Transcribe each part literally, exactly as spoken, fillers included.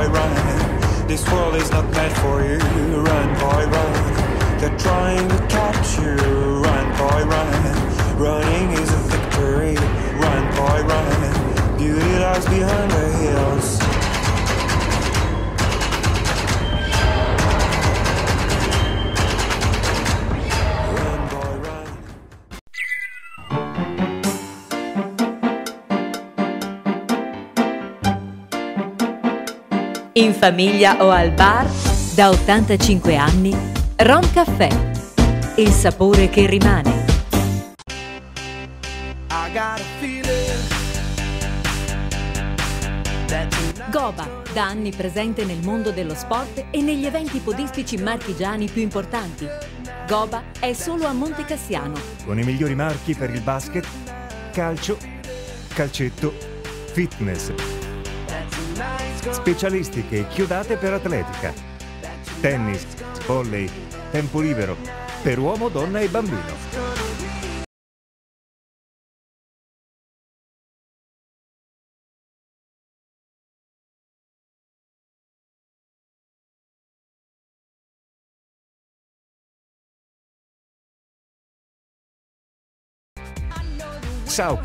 boy, run. This world is not meant for you. Run, boy, run. They're trying to catch you. Run, boy, run. Running is a victory. Run, boy, run. Beauty lies behind the hills. Run, boy, run. In famiglia o al bar, da ottantacinque anni, Ron Caffè. Il sapore che rimane. Goba, da anni presente nel mondo dello sport e negli eventi podistici marchigiani più importanti. Goba è solo a Montecassiano. Con i migliori marchi per il basket, calcio, calcetto, fitness. Specialistiche e chiodate per atletica. Tennis, volley, tempo libero, per uomo, donna e bambino. Ciao.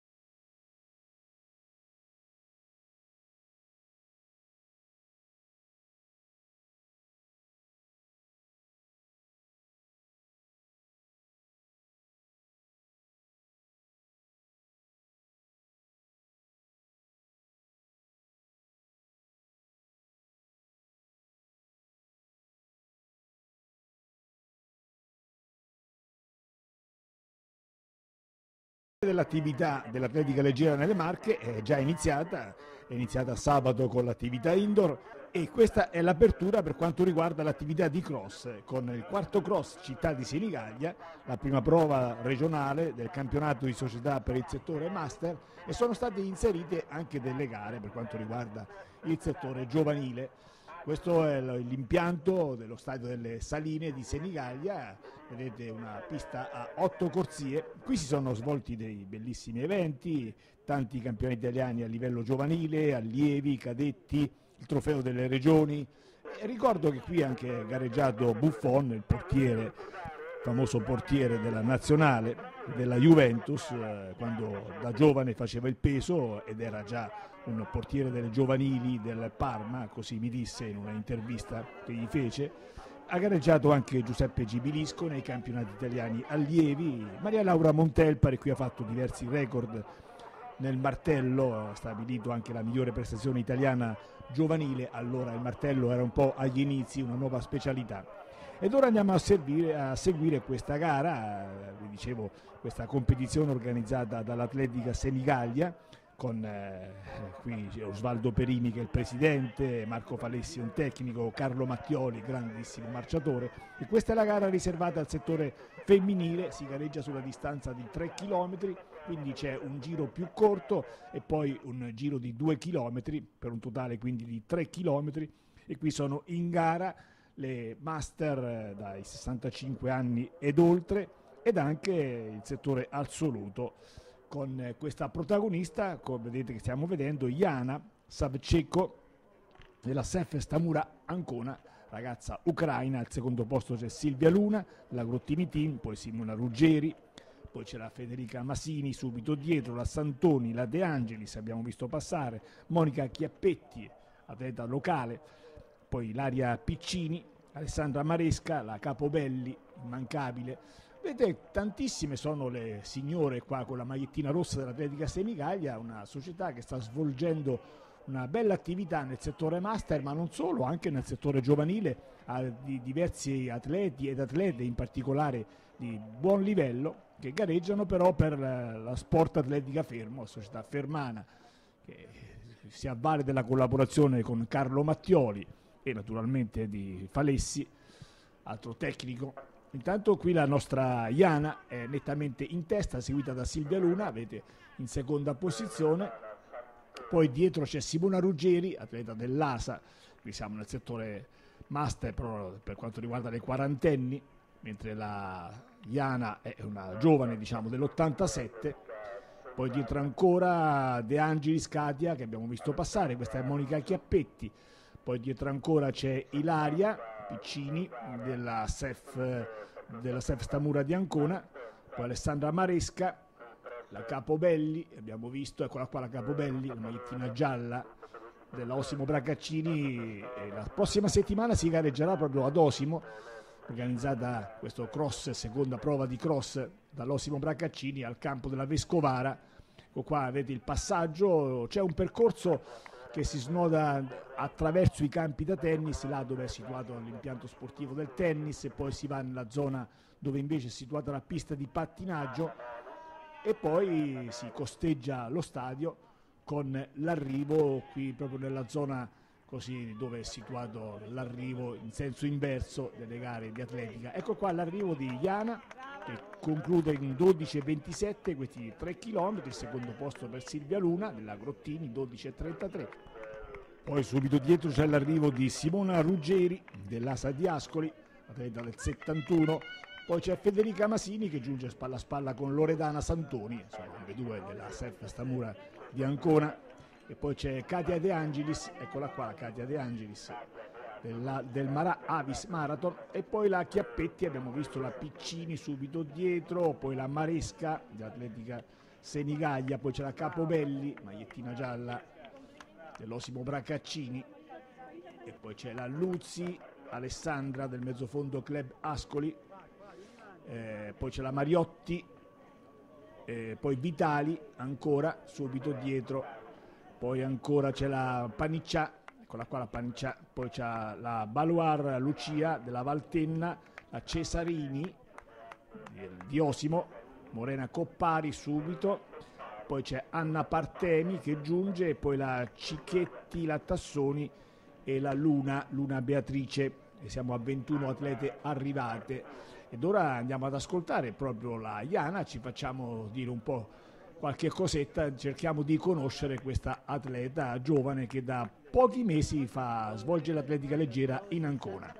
Dell'attività dell'atletica leggera nelle Marche è già iniziata, è iniziata sabato con l'attività indoor e questa è l'apertura per quanto riguarda l'attività di cross con il quarto cross Città di Senigallia, la prima prova regionale del campionato di società per il settore master, e sono state inserite anche delle gare per quanto riguarda il settore giovanile. Questo è l'impianto dello stadio delle Saline di Senigallia, vedete una pista a otto corsie. Qui si sono svolti dei bellissimi eventi, tanti campionati italiani a livello giovanile, allievi, cadetti, il trofeo delle regioni. E ricordo che qui ha anche gareggiato Buffon, il portiere, famoso portiere della nazionale della Juventus, eh, quando da giovane faceva il peso ed era già un portiere delle giovanili del Parma, così mi disse in una intervista che gli fece. Ha gareggiato anche Giuseppe Gibilisco nei campionati italiani allievi. Maria Laura Montelpari qui ha fatto diversi record nel martello, ha stabilito anche la migliore prestazione italiana giovanile. Allora il martello era un po' agli inizi, una nuova specialità. Ed ora andiamo a, servire, a seguire questa gara, vi dicevo, questa competizione organizzata dall'Atletica Senigallia, con eh, qui Osvaldo Perini che è il presidente, Marco Falessi un tecnico, Carlo Mattioli, grandissimo marciatore. E questa è la gara riservata al settore femminile, si gareggia sulla distanza di tre chilometri, quindi c'è un giro più corto e poi un giro di due chilometri, per un totale quindi di tre chilometri, e qui sono in gara le master dai sessantacinque anni ed oltre, ed anche il settore assoluto, con questa protagonista, come vedete che stiamo vedendo, Jana Savchenko della Sef Stamura Ancona, ragazza ucraina. Al secondo posto c'è Silvia Luna, la Grottini Team, poi Simona Ruggeri, poi c'è la Federica Masini subito dietro, la Santoni, la De Angelis, abbiamo visto passare, Monica Chiappetti, atleta locale, poi Ilaria Piccini, Alessandra Maresca, la Capobelli, immancabile. Vedete, tantissime sono le signore qua con la magliettina rossa dell'Atletica Senigallia, una società che sta svolgendo una bella attività nel settore master, ma non solo, anche nel settore giovanile, a di diversi atleti ed atlete, in particolare di buon livello, che gareggiano però per la, la Sport Atletica Fermo, la società fermana, che si avvale della collaborazione con Carlo Mattioli e naturalmente di Falessi, altro tecnico. Intanto qui la nostra Jana è nettamente in testa, seguita da Silvia Luna, vedete, in seconda posizione. Poi dietro c'è Simona Ruggeri, atleta dell'A S A, qui siamo nel settore master però per quanto riguarda le quarantenni, mentre la Jana è una giovane, diciamo, dell'ottantasette. poi dietro ancora De Angelis Katia che abbiamo visto passare, questa è Monica Chiappetti, poi dietro ancora c'è Ilaria Piccini della S E F, della S E F Stamura di Ancona, poi Alessandra Maresca, la Capobelli, abbiamo visto, eccola qua la Capobelli, la magliettina gialla della Osimo Bracaccini, e la prossima settimana si gareggerà proprio ad Osimo, organizzata questo cross, seconda prova di cross dall'Osimo Bracaccini al campo della Vescovara. Ecco qua vedete il passaggio, c'è un percorso che si snoda attraverso i campi da tennis, là dove è situato l'impianto sportivo del tennis, e poi si va nella zona dove invece è situata la pista di pattinaggio, e poi si costeggia lo stadio con l'arrivo qui proprio nella zona così dove è situato l'arrivo in senso inverso delle gare di atletica. Ecco qua l'arrivo di Iana che conclude in dodici e ventisette questi tre chilometri, il secondo posto per Silvia Luna della Grottini, dodici e trentatré. Poi subito dietro c'è l'arrivo di Simona Ruggeri dell'A S A di Ascoli, atleta del settantuno. Poi c'è Federica Masini che giunge spalla a spalla con Loredana Santoni, insomma le due della S E F Stamura di Ancona. E poi c'è Katia De Angelis, eccola qua Katia De Angelis della, del Marà Avis Marathon, e poi la Chiappetti, abbiamo visto la Piccini subito dietro, poi la Maresca dell'Atletica Senigallia, poi c'è la Capobelli, magliettina gialla dell'Osimo Bracaccini, e poi c'è la Luzzi Alessandra del Mezzofondo Club Ascoli, eh, poi c'è la Mariotti, eh, poi Vitali ancora subito dietro. Poi ancora c'è la Paniccià, eccola qua la Paniccià, poi c'è la Baloir Lucia della Valtenna, la Cesarini di Osimo, Morena Coppari subito, poi c'è Anna Partemi che giunge, e poi la Cicchetti, la Tassoni e la Luna, Luna Beatrice, e siamo a ventuno atlete arrivate. Ed ora andiamo ad ascoltare proprio la Iana, ci facciamo dire un po' qualche cosetta, cerchiamo di conoscere questa atleta giovane che da pochi mesi fa svolge l'atletica leggera in Ancona.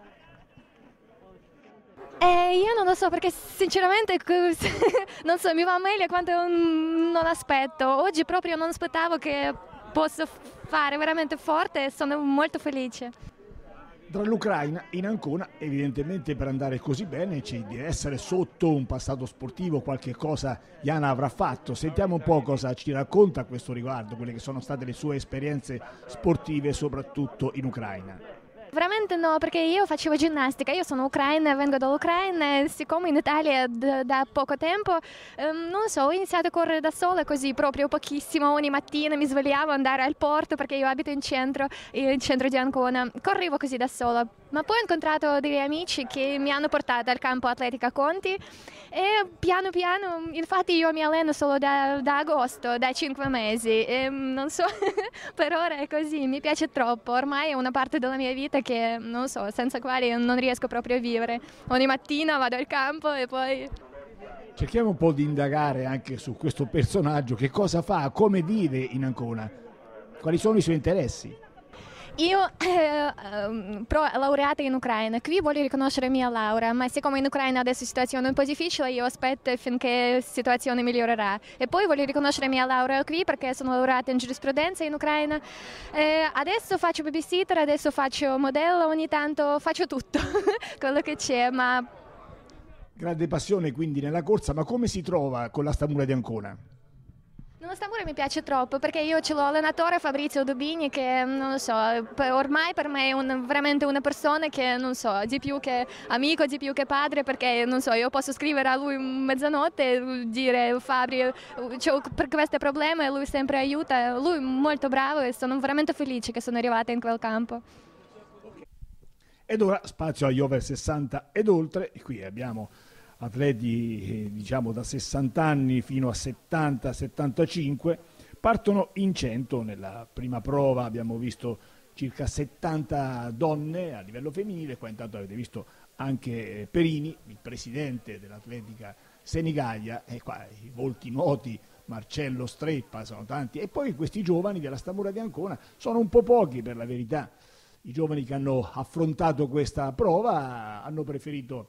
Eh, io non lo so perché sinceramente non so, mi va meglio quanto non aspetto. Oggi proprio non aspettavo che posso fare veramente forte e sono molto felice. Dall'Ucraina in Ancona, evidentemente per andare così bene ci deve essere sotto un passato sportivo, qualche cosa Iana avrà fatto. Sentiamo un po' cosa ci racconta a questo riguardo, quelle che sono state le sue esperienze sportive soprattutto in Ucraina. Veramente no, perché io facevo ginnastica, io sono ucraina, vengo dall'Ucraina e siccome in Italia d- da poco tempo, ehm, non so, ho iniziato a correre da sola così proprio pochissimo, ogni mattina mi svegliavo andare al porto perché io abito in centro, in centro di Ancona, correvo così da sola, ma poi ho incontrato degli amici che mi hanno portato al campo Atletica Conti e piano piano, infatti io mi alleno solo da, da agosto, da cinque mesi, e non so, per ora è così, mi piace troppo, ormai è una parte della mia vita che non so, senza quale non riesco proprio a vivere. Ogni mattina vado al campo e poi... Cerchiamo un po' di indagare anche su questo personaggio, che cosa fa, come vive in Ancona, quali sono i suoi interessi. Io eh, pro laureata in Ucraina, qui voglio riconoscere la mia laurea, ma siccome in Ucraina adesso la situazione è un po' difficile, io aspetto finché la situazione migliorerà. E poi voglio riconoscere la mia laurea qui perché sono laureata in giurisprudenza in Ucraina. Eh, adesso faccio babysitter, adesso faccio modello, ogni tanto faccio tutto quello che c'è. Ma... Grande passione quindi nella corsa, ma come si trova con la Stamura di Ancona? No, Stamura mi piace troppo perché io ce l'ho allenatore Fabrizio Dubini che non lo so, ormai per me è un, veramente una persona che non so, di più che amico, di più che padre, perché non so, io posso scrivere a lui mezzanotte e dire Fabri, c'ho per questo problema e lui sempre aiuta, lui è molto bravo e sono veramente felice che sono arrivata in quel campo. Ed ora spazio agli over sessanta ed oltre, e qui abbiamo atleti eh, diciamo da sessanta anni fino a settanta settantacinque, partono in cento nella prima prova, abbiamo visto circa settanta donne a livello femminile, qua intanto avete visto anche Perini, il presidente dell'Atletica Senigallia, e qua i volti noti, Marcello Streppa, sono tanti, e poi questi giovani della Stamura di Ancona, sono un po' pochi per la verità, i giovani che hanno affrontato questa prova hanno preferito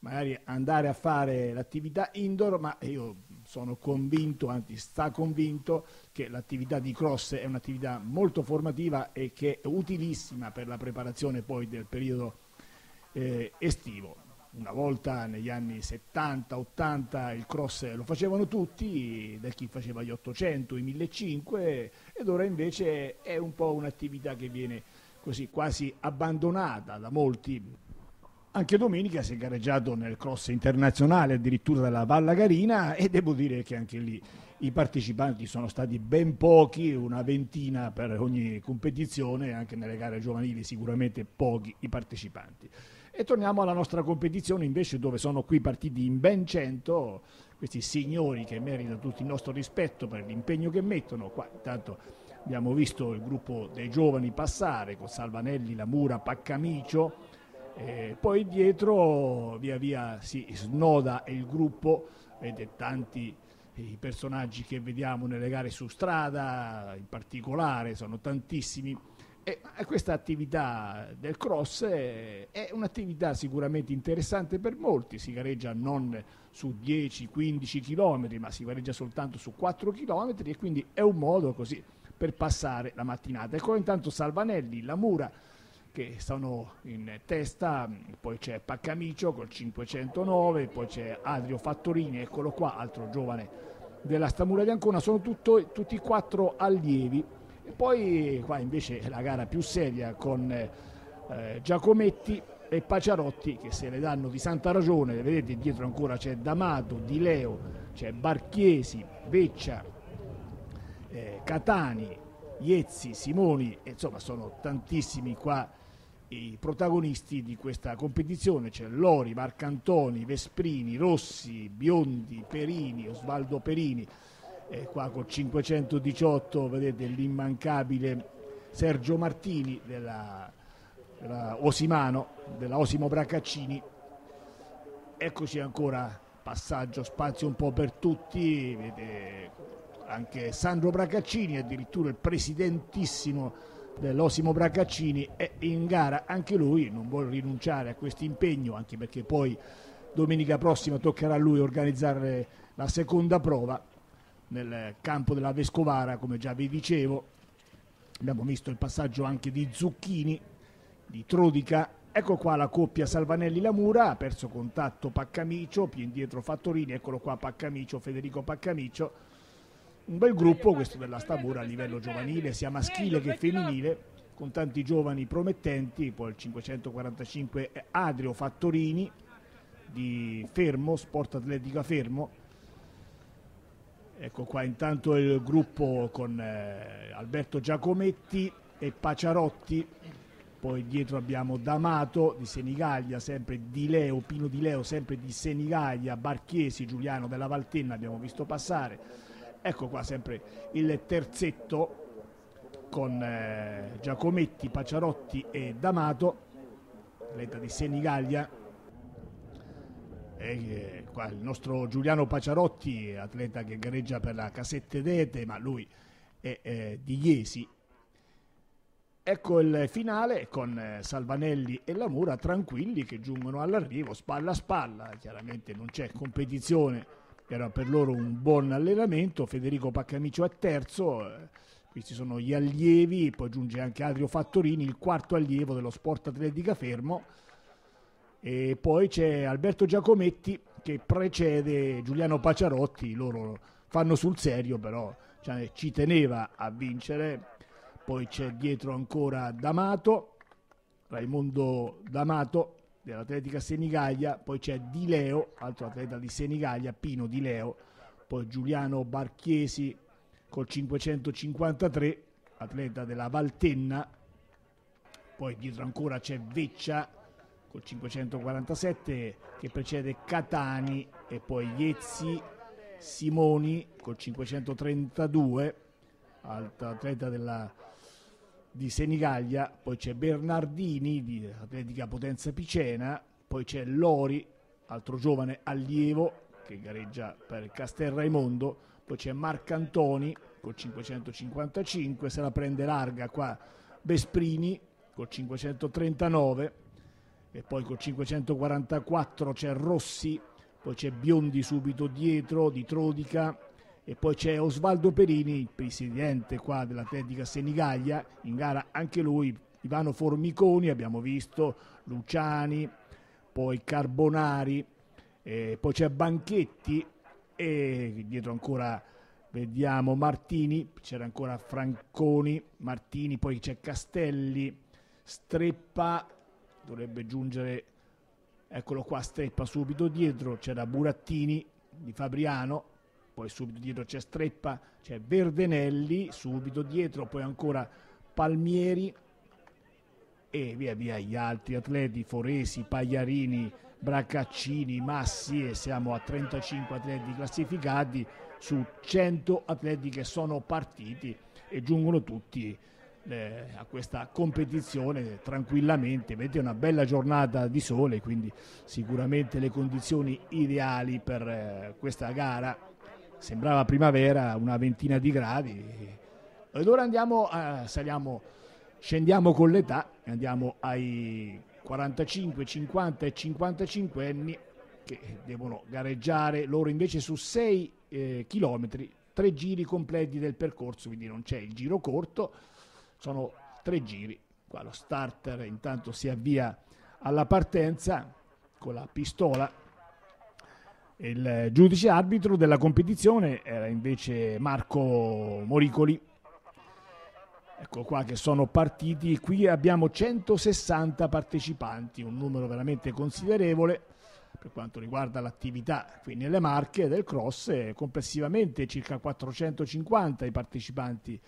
magari andare a fare l'attività indoor, ma io sono convinto, anzi sta convinto, che l'attività di cross è un'attività molto formativa e che è utilissima per la preparazione poi del periodo eh, estivo. Una volta negli anni settanta ottanta il cross lo facevano tutti, da chi faceva gli ottocento, i millecinquecento, ed ora invece è un po' un'attività che viene così quasi abbandonata da molti. Anche domenica si è gareggiato nel cross internazionale addirittura della Valla Garina, e devo dire che anche lì i partecipanti sono stati ben pochi, una ventina per ogni competizione, anche nelle gare giovanili sicuramente pochi i partecipanti. E torniamo alla nostra competizione invece, dove sono qui partiti in ben cento questi signori che meritano tutto il nostro rispetto per l'impegno che mettono. Qua intanto abbiamo visto il gruppo dei giovani passare con Salvanelli, Lamura, Paccamicio, e poi dietro via via si snoda il gruppo, vedete tanti i personaggi che vediamo nelle gare su strada, in particolare sono tantissimi. E questa attività del cross è, è un'attività sicuramente interessante per molti, si gareggia non su dieci quindici chilometri, ma si gareggia soltanto su quattro chilometri, e quindi è un modo così per passare la mattinata. Ecco intanto Salvanelli, Lamura che sono in testa, poi c'è Paccamicio col cinquecentonove, poi c'è Adrio Fattorini, eccolo qua, altro giovane della Stamura di Ancona, sono tutto, tutti e quattro allievi. E poi qua invece la gara più seria con eh, Giacometti e Paciarotti che se le danno di santa ragione. Vedete dietro ancora c'è D'Amato, Di Leo, c'è Barchiesi, Veccia, eh, Catani, Iezzi, Simoni, e insomma sono tantissimi qua i protagonisti di questa competizione. C'è Lori, Marcantoni, Vesprini, Rossi, Biondi, Perini, Osvaldo Perini. E qua col cinquecentodiciotto vedete l'immancabile Sergio Martini della, della Osimano, della Osimo Bracaccini. Eccoci ancora, passaggio, spazio un po' per tutti, vedete anche Sandro Bracaccini, addirittura il presidentissimo dell'Osimo Bracaccini è in gara anche lui, non vuole rinunciare a questo impegno, anche perché poi domenica prossima toccherà a lui organizzare la seconda prova nel campo della Vescovara, come già vi dicevo. Abbiamo visto il passaggio anche di Zucchini, di Trodica. Ecco qua la coppia Salvanelli-Lamura, ha perso contatto Paccamicio, più indietro Fattorini, eccolo qua Paccamicio, Federico Paccamicio. Un bel gruppo questo della Stamura a livello giovanile, sia maschile che femminile, con tanti giovani promettenti. Poi il cinquecentoquarantacinque è Adrio Fattorini di Fermo, Sport Atletica Fermo. Ecco qua intanto il gruppo con eh, Alberto Giacometti e Paciarotti, poi dietro abbiamo D'Amato di Senigallia, sempre Di Leo, Pino Di Leo sempre di Senigallia, Barchiesi, Giuliano della Valtenna abbiamo visto passare. Ecco qua sempre il terzetto con eh, Giacometti, Paciarotti e D'Amato, atleta di Senigallia. E qua il nostro Giuliano Paciarotti, atleta che gareggia per la Casette d'Ete, ma lui è eh, di Iesi. Ecco il finale con eh, Salvanelli e Lamura tranquilli che giungono all'arrivo, spalla a spalla. Chiaramente non c'è competizione, era per loro un buon allenamento. Federico Paccamicio è terzo, eh, questi sono gli allievi, poi giunge anche Adrio Fattorini, il quarto allievo dello Sport Atletica Fermo. E poi c'è Alberto Giacometti che precede Giuliano Paciarotti, loro fanno sul serio, però cioè, ci teneva a vincere. Poi c'è dietro ancora D'Amato, Raimondo D'Amato dell'Atletica Senigallia, poi c'è Di Leo, altro atleta di Senigallia, Pino Di Leo, poi Giuliano Barchiesi col cinquecentocinquantatré, atleta della Valtenna, poi dietro ancora c'è Veccia col cinquecentoquarantasette che precede Catani, e poi Iezzi, Simoni col cinquecentotrentadue, altro atleta della, di Senigallia, poi c'è Bernardini di Atletica Potenza Picena, poi c'è Lori, altro giovane allievo che gareggia per Castelraimondo, poi c'è Marcantoni col cinquecentocinquantacinque, se la prende larga qua Vesprini col cinquecentotrentanove. e poi col cinquecentoquarantaquattro c'è Rossi, poi c'è Biondi subito dietro di Trodica, e poi c'è Osvaldo Perini, il presidente qua dell'Atletica Senigallia, in gara anche lui, Ivano Formiconi, abbiamo visto, Luciani, poi Carbonari, eh, poi c'è Banchetti e dietro ancora vediamo Martini, c'era ancora Franconi, Martini, poi c'è Castelli, Streppa, dovrebbe giungere, eccolo qua Streppa subito dietro, c'era Burattini di Fabriano, poi subito dietro c'è Streppa, c'è Verdenelli subito dietro, poi ancora Palmieri e via via gli altri atleti, Foresi, Pagliarini, Braccaccini, Massi, e siamo a trentacinque atleti classificati su cento atleti che sono partiti e giungono tutti eh, a questa competizione tranquillamente. Vedete, una bella giornata di sole, quindi sicuramente le condizioni ideali per eh, questa gara. Sembrava primavera, una ventina di gradi, ed ora andiamo a, saliamo, scendiamo con l'età, andiamo ai quarantacinque, cinquanta e cinquantacinque anni che devono gareggiare loro invece su sei eh, chilometri, tre giri completi del percorso, quindi non c'è il giro corto, sono tre giri. Qua lo starter intanto si avvia alla partenza con la pistola. Il giudice arbitro della competizione era invece Marco Moricoli. Ecco qua che sono partiti, qui abbiamo centosessanta partecipanti, un numero veramente considerevole per quanto riguarda l'attività qui nelle Marche del cross, e complessivamente circa quattrocentocinquanta i partecipanti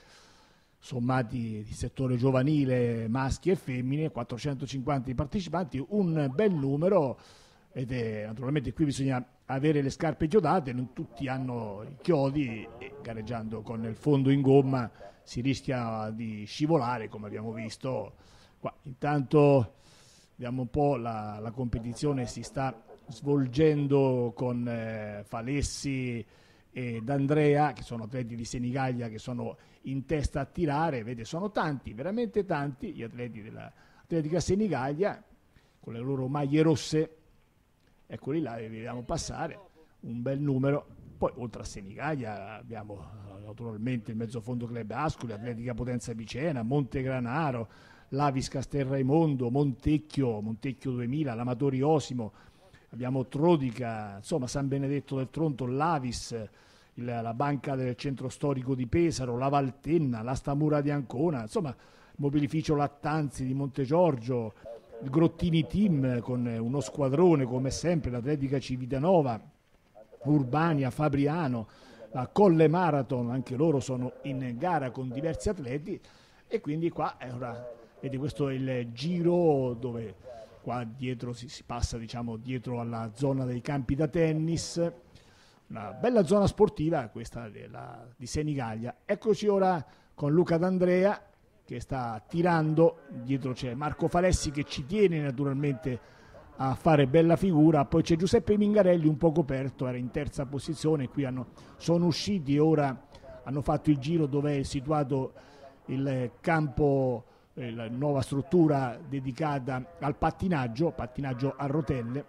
sommati di settore giovanile, maschi e femmine, quattrocentocinquanta i partecipanti, un bel numero, ed è, naturalmente qui bisogna avere le scarpe chiodate, non tutti hanno i chiodi e gareggiando con il fondo in gomma si rischia di scivolare, come abbiamo visto qua. Intanto vediamo un po', la, la competizione si sta svolgendo con eh, Falessi e D'Andrea, che sono atleti di Senigallia, che sono in testa a tirare. Vede, sono tanti, veramente tanti gli atleti dell'Atletica Senigallia con le loro maglie rosse. Eccoli là, li vediamo passare, un bel numero. Poi oltre a Senigallia abbiamo naturalmente il Mezzofondo Club Ascoli, Atletica Potenza Picena, Montegranaro, l'Avis Castelraimondo, Montecchio, Montecchio duemila, l'Amatori Osimo, abbiamo Trodica, insomma San Benedetto del Tronto, l'Avis, il, la Banca del Centro Storico di Pesaro, la Valtenna, la Stamura di Ancona, insomma Mobilificio Lattanzi di Montegiorgio, il Grottini Team con uno squadrone come sempre, l'Atletica Civitanova, Urbania, Fabriano, la Colle Marathon, anche loro sono in gara con diversi atleti. E quindi qua è ora, vedi, questo è il giro dove qua dietro si, si passa, diciamo, dietro alla zona dei campi da tennis, una bella zona sportiva questa della, di Senigallia. Eccoci ora con Luca D'Andrea che sta tirando, dietro c'è Marco Falessi che ci tiene naturalmente a fare bella figura, poi c'è Giuseppe Mingarelli un po' coperto, era in terza posizione, qui hanno, sono usciti, ora hanno fatto il giro dove è situato il campo, eh, la nuova struttura dedicata al pattinaggio, pattinaggio a rotelle,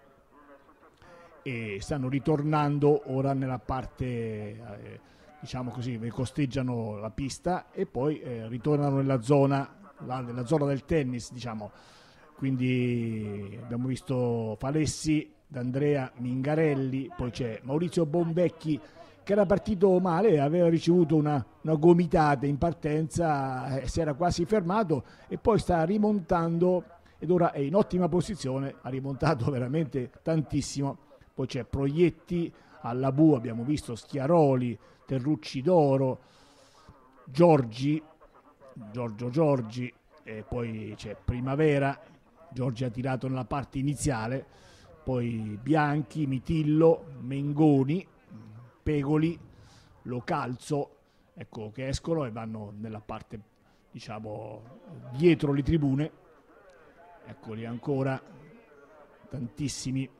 e stanno ritornando ora nella parte, eh, diciamo così, costeggiano la pista e poi eh, ritornano nella zona, la, nella zona del tennis, diciamo. Quindi abbiamo visto Falessi, D'Andrea, Mingarelli, poi c'è Maurizio Bonvecchi che era partito male, aveva ricevuto una, una gomitata in partenza, eh, si era quasi fermato e poi sta rimontando ed ora è in ottima posizione, ha rimontato veramente tantissimo. Poi c'è Proietti, alla Bu abbiamo visto Schiaroli, Terrucci d'Oro, Giorgi, Giorgio Giorgi, e poi c'è Primavera, Giorgi ha tirato nella parte iniziale, poi Bianchi, Mitillo, Mengoni, Pegoli, Localzo, ecco che escono e vanno nella parte, diciamo, dietro le tribune. Eccoli ancora, tantissimi.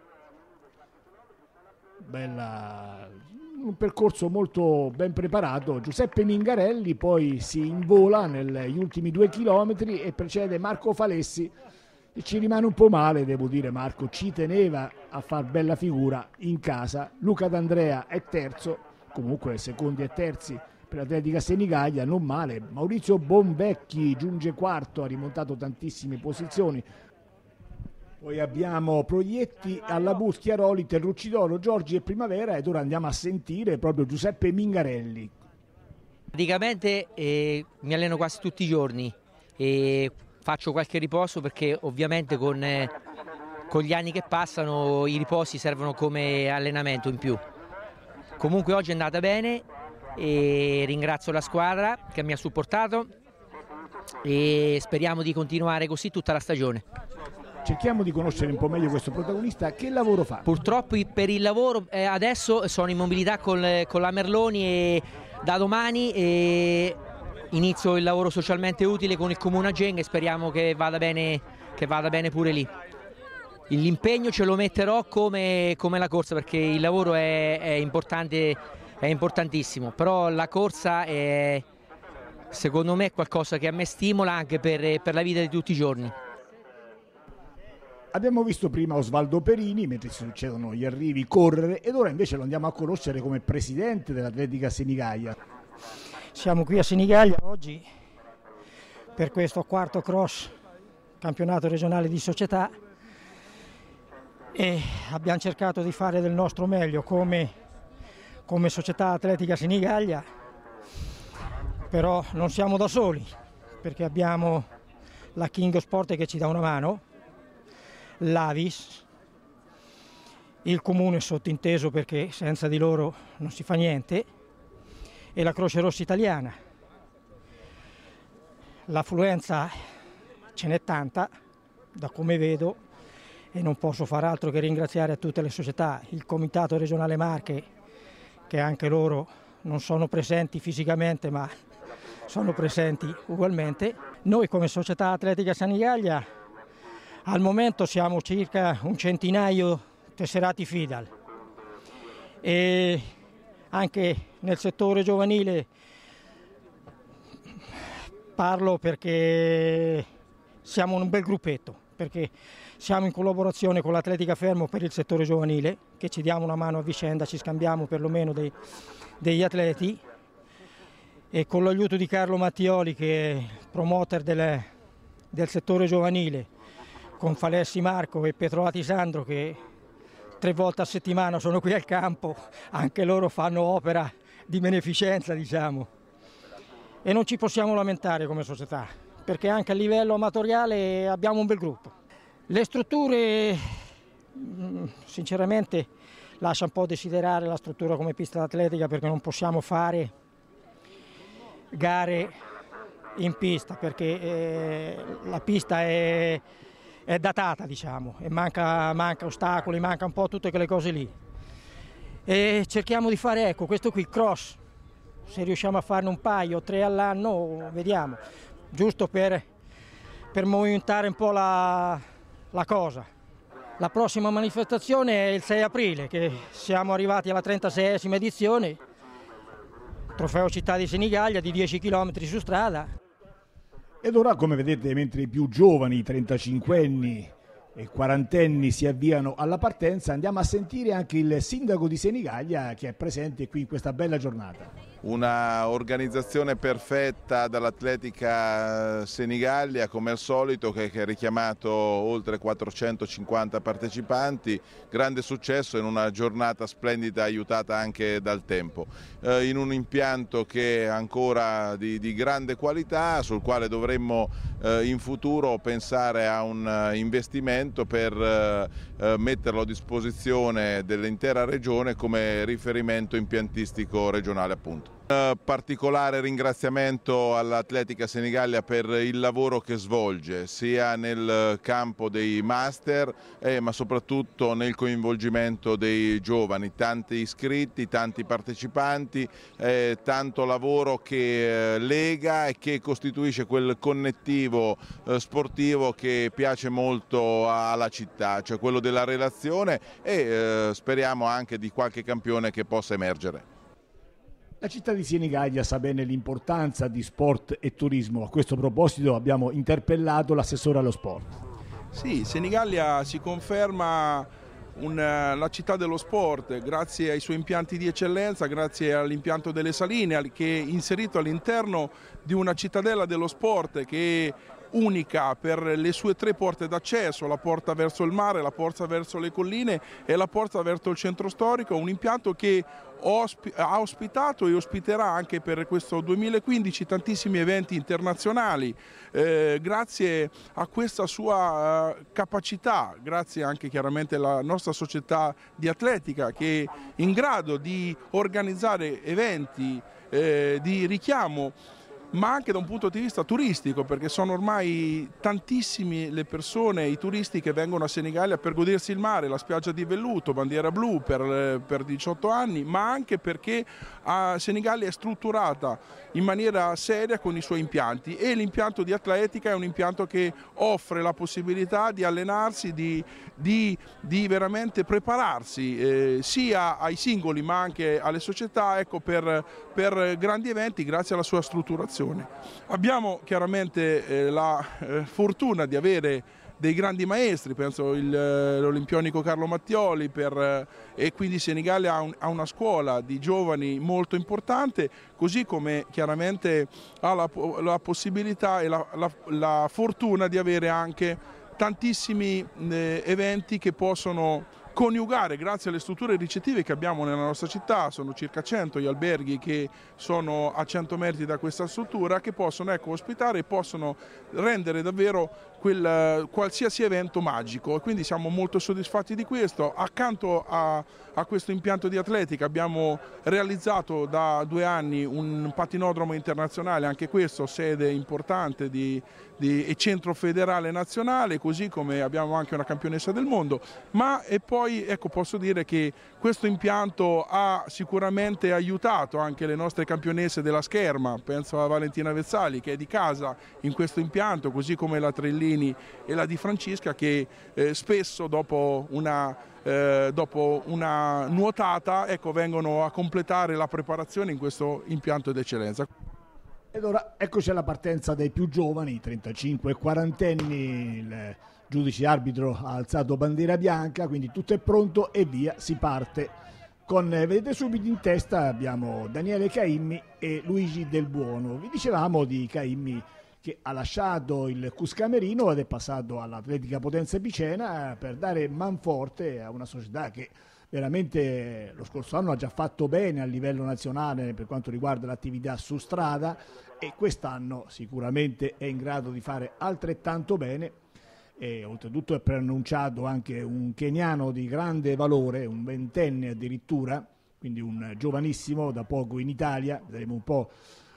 Bella, un percorso molto ben preparato. Giuseppe Mingarelli poi si invola negli ultimi due chilometri e precede Marco Falessi E ci rimane un po' male, devo dire, Marco, ci teneva a far bella figura in casa. Luca D'Andrea è terzo, comunque secondi e terzi per l'Atletica Senigallia, non male. Maurizio Bonvecchi giunge quarto, ha rimontato tantissime posizioni. Poi abbiamo Proietti, Allabus, Chiaroli, Terrucci d'Oro, Giorgi e Primavera, ed ora andiamo a sentire proprio Giuseppe Mingarelli. Praticamente eh, mi alleno quasi tutti i giorni e faccio qualche riposo perché ovviamente con, eh, con gli anni che passano i riposi servono come allenamento in più. Comunque oggi è andata bene e ringrazio la squadra che mi ha supportato e speriamo di continuare così tutta la stagione. Cerchiamo di conoscere un po' meglio questo protagonista. Che lavoro fa? Purtroppo per il lavoro eh, adesso sono in mobilità con, con la Merloni e da domani e inizio il lavoro socialmente utile con il Comune Agenga e speriamo che vada bene, che vada bene pure lì. L'impegno ce lo metterò come, come la corsa perché il lavoro è, è importante, è importantissimo, però la corsa è secondo me qualcosa che a me stimola anche per, per la vita di tutti i giorni. Abbiamo visto prima Osvaldo Perini mentre si succedono gli arrivi correre ed ora invece lo andiamo a conoscere come presidente dell'Atletica Senigallia. Siamo qui a Senigallia oggi per questo quarto cross campionato regionale di società e abbiamo cercato di fare del nostro meglio come, come società Atletica Senigallia, però non siamo da soli perché abbiamo la King Sport che ci dà una mano, l'Avis, il comune sottinteso perché senza di loro non si fa niente e la Croce Rossa Italiana. L'affluenza ce n'è tanta da come vedo e non posso far altro che ringraziare a tutte le società, il Comitato Regionale Marche che anche loro non sono presenti fisicamente ma sono presenti ugualmente. Noi come società Atletica Senigallia al momento siamo circa un centinaio tesserati Fidal e anche nel settore giovanile parlo perché siamo un bel gruppetto, perché siamo in collaborazione con l'Atletica Fermo per il settore giovanile, che ci diamo una mano a vicenda, ci scambiamo perlomeno dei, degli atleti e con l'aiuto di Carlo Mattioli che è promoter del, del settore giovanile, con Falessi Marco e Petrovati Sandro che tre volte a settimana sono qui al campo, anche loro fanno opera di beneficenza, diciamo. E non ci possiamo lamentare come società, perché anche a livello amatoriale abbiamo un bel gruppo. Le strutture, sinceramente, lascia un po' desiderare la struttura come pista atletica perché non possiamo fare gare in pista, perché eh, la pista è... è datata, diciamo, e manca, manca ostacoli, manca un po' tutte quelle cose lì. E cerchiamo di fare, ecco, questo qui, cross, se riusciamo a farne un paio, tre all'anno, vediamo, giusto per, per movimentare un po' la, la cosa. La prossima manifestazione è il sei aprile, che siamo arrivati alla trentaseiesima edizione, Trofeo Città di Senigallia di dieci chilometri su strada. Ed ora, come vedete, mentre i più giovani, trentacinquenni e quarantenni si avviano alla partenza, andiamo a sentire anche il sindaco di Senigallia che è presente qui in questa bella giornata. Una organizzazione perfetta dall'Atletica Senigallia come al solito che, che ha richiamato oltre quattrocentocinquanta partecipanti, grande successo in una giornata splendida aiutata anche dal tempo, eh, in un impianto che è ancora di, di grande qualità sul quale dovremmo eh, in futuro pensare a un uh, investimento per uh, metterlo a disposizione dell'intera regione come riferimento impiantistico regionale appunto. Un particolare ringraziamento all'Atletica Senigallia per il lavoro che svolge sia nel campo dei master eh, ma soprattutto nel coinvolgimento dei giovani, tanti iscritti, tanti partecipanti, eh, tanto lavoro che eh, lega e che costituisce quel connettivo eh, sportivo che piace molto alla città, cioè quello della relazione e eh, speriamo anche di qualche campione che possa emergere. La città di Senigallia sa bene l'importanza di sport e turismo. A questo proposito abbiamo interpellato l'assessore allo sport. Sì, Senigallia si conferma un, la città dello sport grazie ai suoi impianti di eccellenza, grazie all'impianto delle Saline che è inserito all'interno di una cittadella dello sport che è unica per le sue tre porte d'accesso, la porta verso il mare, la porta verso le colline e la porta verso il centro storico, un impianto che ha ospitato e ospiterà anche per questo duemilaquindici tantissimi eventi internazionali, eh, grazie a questa sua uh, capacità, grazie anche chiaramente alla nostra società di atletica che è in grado di organizzare eventi eh, di richiamo, ma anche da un punto di vista turistico, perché sono ormai tantissime le persone, i turisti che vengono a Senigallia per godersi il mare, la spiaggia di velluto, bandiera blu per, per diciotto anni, ma anche perché a Senigallia è strutturata in maniera seria con i suoi impianti e l'impianto di atletica è un impianto che offre la possibilità di allenarsi, di, di, di veramente prepararsi eh, sia ai singoli ma anche alle società, ecco, per, per grandi eventi grazie alla sua strutturazione. Abbiamo chiaramente eh, la eh, fortuna di avere dei grandi maestri, penso all'olimpionico Carlo Mattioli, per, eh, e quindi Senigallia ha, un, ha una scuola di giovani molto importante, così come chiaramente ha la, la possibilità e la, la, la fortuna di avere anche tantissimi eh, eventi che possono coniugare, grazie alle strutture ricettive che abbiamo nella nostra città, sono circa cento gli alberghi che sono a cento metri da questa struttura, che possono, ecco, ospitare e possono rendere davvero quel, qualsiasi evento magico, e quindi siamo molto soddisfatti di questo. Accanto a, a questo impianto di atletica abbiamo realizzato da due anni un patinodromo internazionale, anche questo sede importante di, di, e centro federale nazionale, così come abbiamo anche una campionessa del mondo, ma e poi Poi ecco, posso dire che questo impianto ha sicuramente aiutato anche le nostre campionesse della scherma, penso a Valentina Vezzali che è di casa in questo impianto, così come la Trellini e la Di Francisca che eh, spesso dopo una, eh, dopo una nuotata, ecco, vengono a completare la preparazione in questo impianto d'eccellenza. Ed ora eccoci alla partenza dei più giovani, trentacinque e quarantenni. Il giudice arbitro ha alzato bandiera bianca, quindi tutto è pronto e via, si parte. Con, vedete subito in testa abbiamo Daniele Caimmi e Luigi Del Buono. Vi dicevamo di Caimmi che ha lasciato il Cuscamerino ed è passato all'Atletica Potenza Picena per dare manforte a una società che veramente lo scorso anno ha già fatto bene a livello nazionale per quanto riguarda l'attività su strada, e quest'anno sicuramente è in grado di fare altrettanto bene. E oltretutto è preannunciato anche un keniano di grande valore, un ventenne addirittura, quindi un giovanissimo da poco in Italia. Vedremo un po'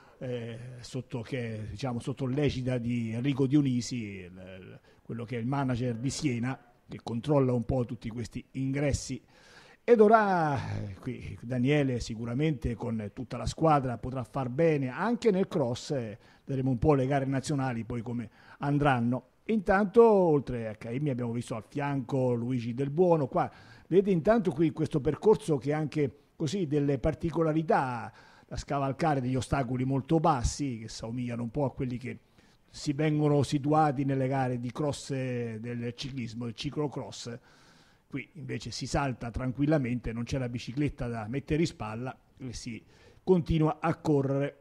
eh, sotto, che, diciamo, sotto l'egida di Enrico Dionisi, il, quello che è il manager di Siena, che controlla un po' tutti questi ingressi. Ed ora qui Daniele sicuramente con tutta la squadra potrà far bene anche nel cross, eh, vedremo un po' le gare nazionali poi come andranno. Intanto, oltre a Caimmi, abbiamo visto al fianco Luigi Del Buono. Qua vedete intanto qui questo percorso che ha anche così delle particolarità da scavalcare, degli ostacoli molto bassi che somigliano un po' a quelli che si vengono situati nelle gare di cross del ciclismo, del ciclocross. Qui invece si salta tranquillamente, non c'è la bicicletta da mettere in spalla e si continua a correre.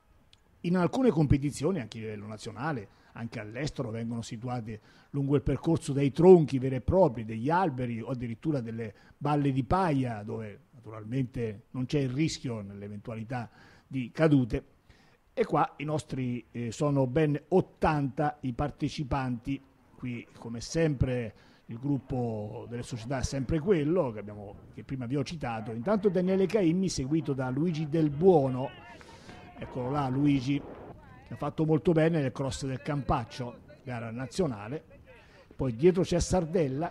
In alcune competizioni, anche a livello nazionale, anche all'estero, vengono situate lungo il percorso dei tronchi veri e propri, degli alberi o addirittura delle balle di paglia, dove naturalmente non c'è il rischio nell'eventualità di cadute. E qua i nostri eh, sono ben ottanta i partecipanti. Qui, come sempre, il gruppo delle società è sempre quello che, abbiamo, che prima vi ho citato. Intanto Daniele Caimmi, seguito da Luigi Del Buono. Eccolo là Luigi, che ha fatto molto bene nel cross del Campaccio, gara nazionale. Poi dietro c'è Sardella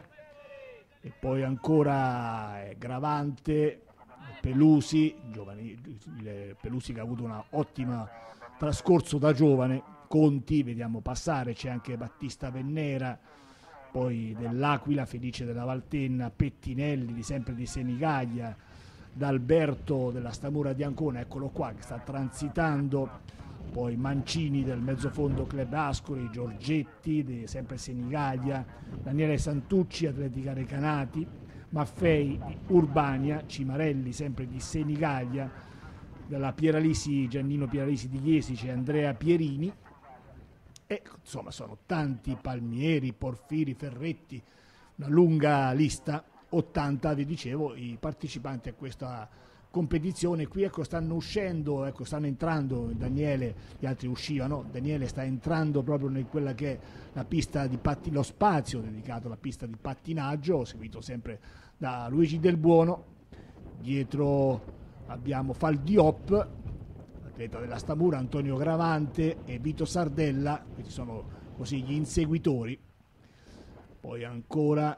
e poi ancora Gravante, Pelusi, giovani, Pelusi che ha avuto un ottimo trascorso da giovane, Conti, vediamo passare, c'è anche Battista Vennera, poi dell'Aquila, Felice della Valtenna, Pettinelli di sempre di Senigallia, D'Alberto della Stamura di Ancona, eccolo qua che sta transitando poi Mancini del mezzofondo Club Ascoli, Giorgetti, di, sempre Senigallia, Daniele Santucci, Atletica Recanati, Maffei di Urbania, Cimarelli sempre di Senigallia, della Pieralisi, Giannino Pieralisi di Iesi c'è Andrea Pierini, e insomma sono tanti, Palmieri, Porfiri, Ferretti, una lunga lista, ottanta vi dicevo i partecipanti a questa competizione. Qui ecco stanno uscendo, ecco stanno entrando Daniele, gli altri uscivano, Daniele sta entrando proprio in quella che è la pista di patti, lo spazio dedicato alla pista di pattinaggio, seguito sempre da Luigi Del Buono. Dietro abbiamo Faldiop, atleta della Stamura, Antonio Gravante e Vito Sardella, questi sono così gli inseguitori. Poi ancora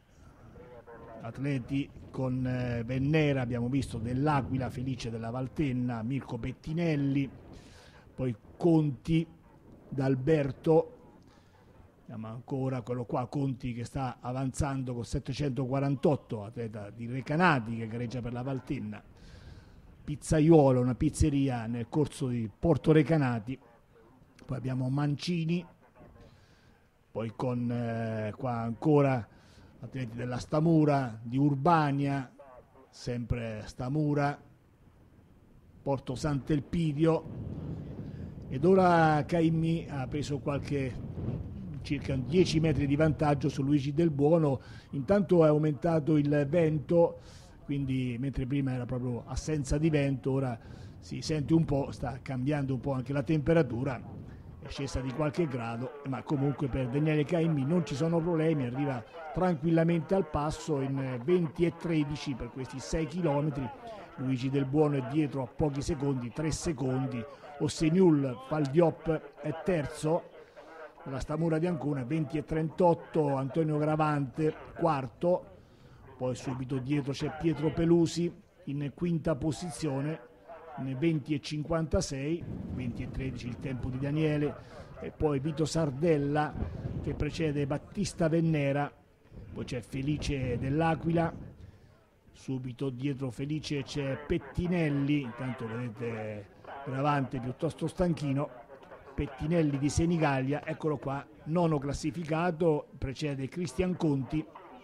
atleti con eh, Vennera, abbiamo visto dell'Aquila, Felice della Valtenna, Mirko Pettinelli, poi Conti d'Alberto, abbiamo ancora quello qua, Conti che sta avanzando con settecentoquarantotto, atleta di Recanati che gareggia per la Valtenna, Pizzaiuolo, una pizzeria nel corso di Porto Recanati, poi abbiamo Mancini, poi con eh, qua ancora atleti della Stamura, di Urbania, sempre Stamura, Porto Sant'Elpidio, ed ora Caimmi ha preso qualche circa dieci metri di vantaggio su Luigi Del Buono. Intanto è aumentato il vento, quindi mentre prima era proprio assenza di vento, ora si sente un po', sta cambiando un po' anche la temperatura, è scesa di qualche grado, ma comunque per Daniele Caimmi non ci sono problemi, arriva tranquillamente al passo in venti e tredici per questi sei chilometri. Luigi Del Buono è dietro a pochi secondi, tre secondi. Osseniul Faldiop è terzo, la Stamura di Ancona venti e trentotto, Antonio Gravante quarto, poi subito dietro c'è Pietro Pelusi in quinta posizione in venti e cinquantasei, venti e tredici il tempo di Daniele, e poi Vito Sardella che precede Battista Vennera, poi c'è Felice dell'Aquila, subito dietro Felice c'è Pettinelli, intanto vedete Gravante piuttosto stanchino, Pettinelli di Senigallia, eccolo qua, nono classificato, precede Cristian Conti,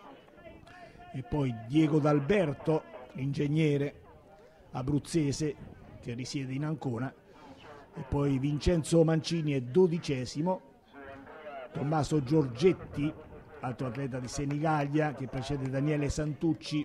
e poi Diego D'Alberto, ingegnere abruzzese che risiede in Ancona, e poi Vincenzo Mancini è dodicesimo, Tommaso Giorgetti, altro atleta di Senigallia che precede Daniele Santucci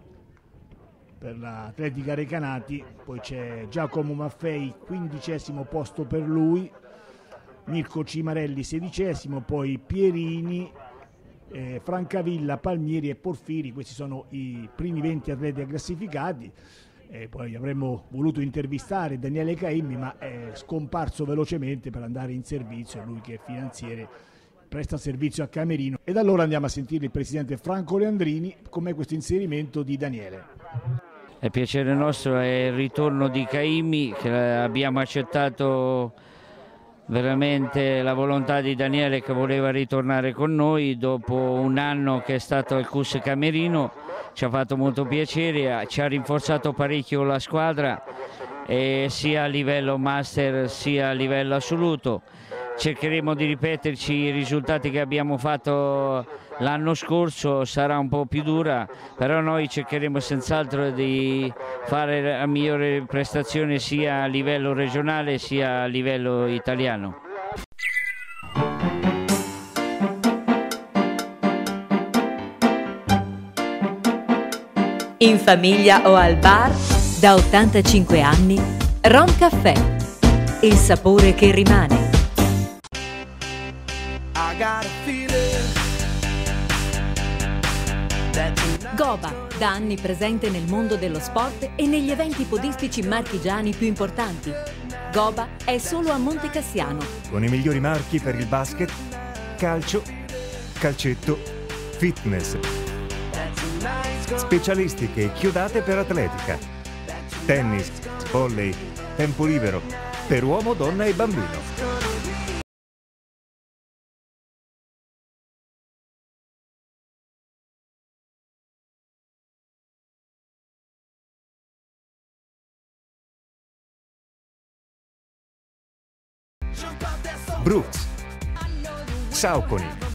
per l'Atletica Recanati, poi c'è Giacomo Maffei, quindicesimo posto per lui, Mirko Cimarelli sedicesimo, poi Pierini, eh, Francavilla, Palmieri e Porfiri, questi sono i primi venti atleti classificati. E poi avremmo voluto intervistare Daniele Caimmi, ma è scomparso velocemente per andare in servizio, lui che è finanziere presta servizio a Camerino. Ed allora andiamo a sentire il presidente Franco Leandrini, com'è questo inserimento di Daniele. È piacere nostro, è il ritorno di Caimmi, che abbiamo accettato veramente la volontà di Daniele che voleva ritornare con noi dopo un anno che è stato al C U S Camerino. Ci ha fatto molto piacere, ci ha rinforzato parecchio la squadra, eh, sia a livello master sia a livello assoluto. Cercheremo di ripeterci i risultati che abbiamo fatto l'anno scorso, sarà un po' più dura, però noi cercheremo senz'altro di fare la migliore prestazione sia a livello regionale sia a livello italiano. In famiglia o al bar, da ottantacinque anni, Ron Caffè, il sapore che rimane. Goba, da anni presente nel mondo dello sport e negli eventi podistici marchigiani più importanti. Goba è solo a Monte Cassiano. Con i migliori marchi per il basket, calcio, calcetto, fitness. Specialistiche e chiodate per atletica, tennis, volley, tempo libero, per uomo, donna e bambino. Brooks, Saucony,